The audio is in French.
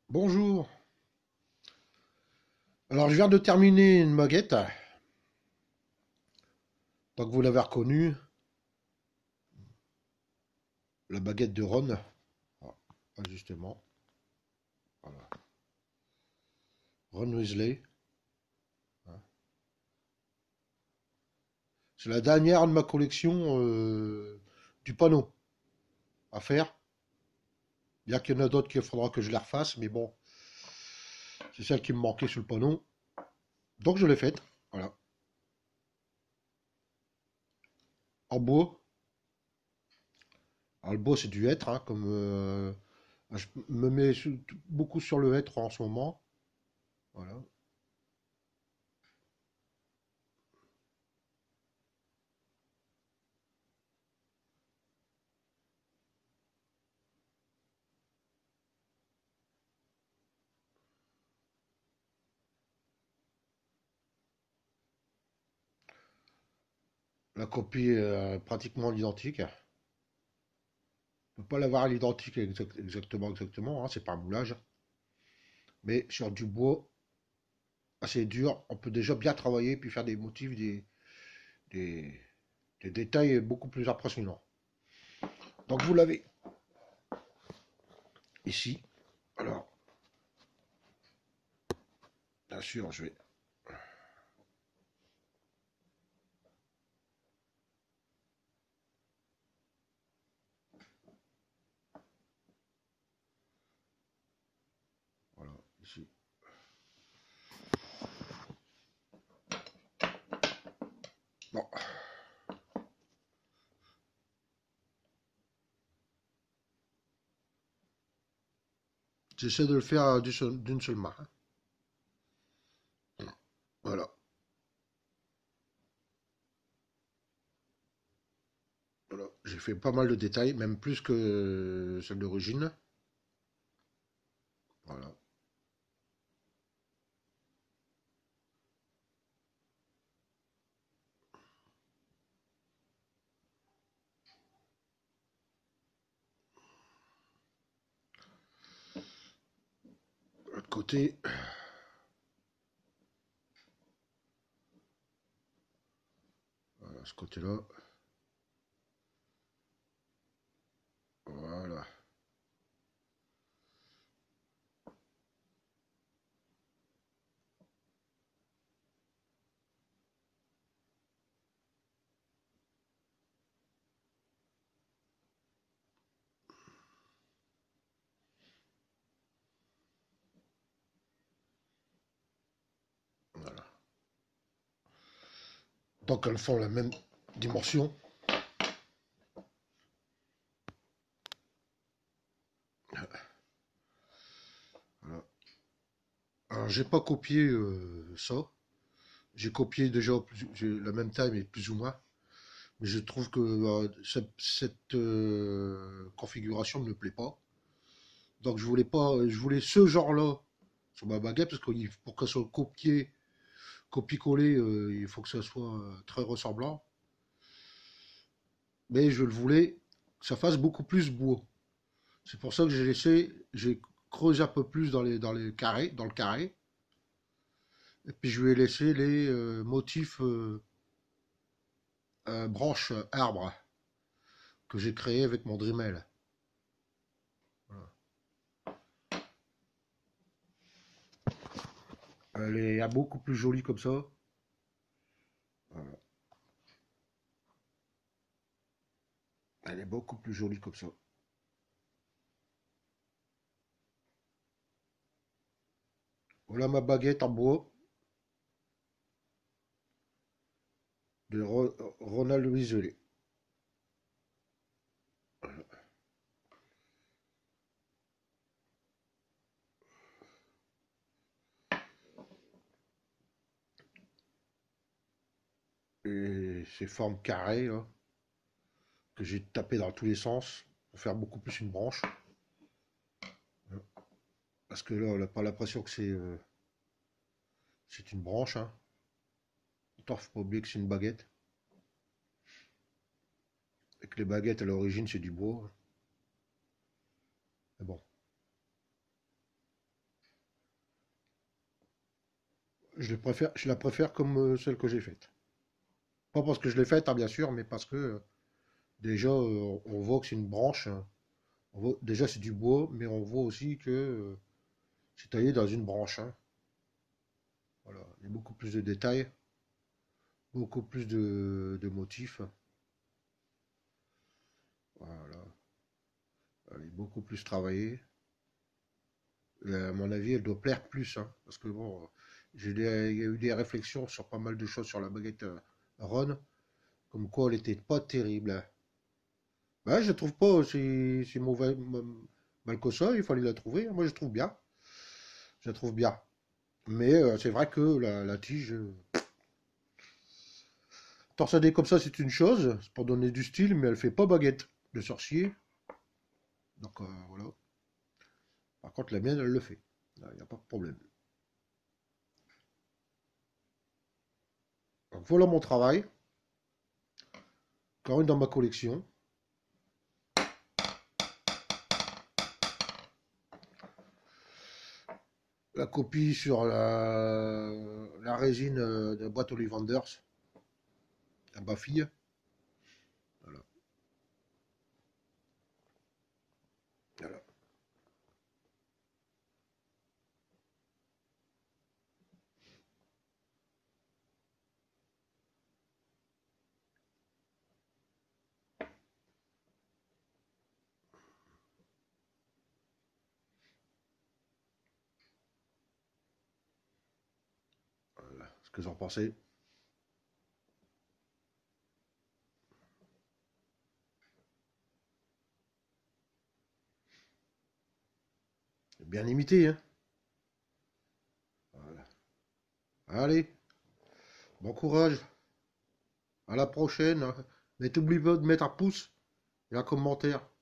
Bonjour. Alors, je viens de terminer une baguette. Donc, vous l'avez reconnue, la baguette de Ron. Ah, justement. Voilà. Ron Weasley. C'est la dernière de ma collection du panneau à faire. Bien qu'il y en a d'autres qu'il faudra que je les refasse, mais bon, c'est celle qui me manquait sur le panneau. Donc, je l'ai faite. Voilà. En bois. Alors, le bois, c'est du hêtre, hein, comme je me mets beaucoup sur le hêtre en ce moment. Voilà. La copie est pratiquement identique. On peut pas l'avoir à l'identique exactement, hein, c'est pas un moulage. Mais sur du bois assez dur, on peut déjà bien travailler puis faire des motifs, des, des détails beaucoup plus impressionnants. Donc vous l'avez ici. Alors, bien sûr, je vais. Voilà, ici. Bon, j'essaie de le faire d'une seule main. Voilà. Voilà. J'ai fait pas mal de détails, même plus que celle d'origine. Voilà. De l'autre côté, voilà, ce côté-là. Voilà. Voilà. Tant qu'elles font la même dimension. Voilà. Alors, j'ai pas copié ça. J'ai copié déjà la même taille, mais plus ou moins. Mais je trouve que cette configuration ne me plaît pas. Donc je voulais pas, je voulais ce genre-là sur ma baguette parce que pour qu'elle soit copie-collé, il faut que ça soit très ressemblant. Mais je le voulais que ça fasse beaucoup plus bois. C'est pour ça que j'ai creusé un peu plus dans les carrés, dans le carré. Et puis je lui ai laissé les motifs branches arbres que j'ai créés avec mon Dremel. Voilà. Elle est beaucoup plus jolie comme ça. Voilà. Elle est beaucoup plus jolie comme ça. Voilà ma baguette en bois de Ronald Weasley. Et ces formes carrées là, que j'ai tapé dans tous les sens pour faire beaucoup plus une branche. Parce que là, on n'a pas l'impression que c'est une branche. Hein. Pourtant, faut pas oublier que c'est une baguette. Et que les baguettes à l'origine c'est du bois. Mais bon. je la préfère comme celle que j'ai faite. Pas parce que je l'ai faite, hein, bien sûr, mais parce que déjà, on voit que c'est une branche, hein. Déjà, c'est du bois, mais on voit aussi que c'est taillé dans une branche, hein. Voilà. Il y a beaucoup plus de détails, beaucoup plus de motifs. Voilà. Elle est beaucoup plus travaillée. Et à mon avis, elle doit plaire plus, hein, parce que bon, il y a eu des réflexions sur pas mal de choses sur la baguette Ron, comme quoi elle était pas terrible, hein. Bah, je trouve pas si mauvais, mal que ça, il fallait la trouver. Moi, je trouve bien. Je la trouve bien. Mais c'est vrai que la tige, torsadée comme ça, c'est une chose, c'est pour donner du style, mais elle fait pas baguette de sorcier. Donc voilà. Par contre, la mienne, elle le fait. Il n'y a pas de problème. Donc voilà mon travail. Encore une dans ma collection. La copie sur la résine de boîte Ollivanders, à ma fille. Voilà. Voilà. Voilà. Ce que j'en pensais. Bien imité, hein. Voilà. Allez, bon courage. À la prochaine. Mais t'oublies pas de mettre un pouce et un commentaire.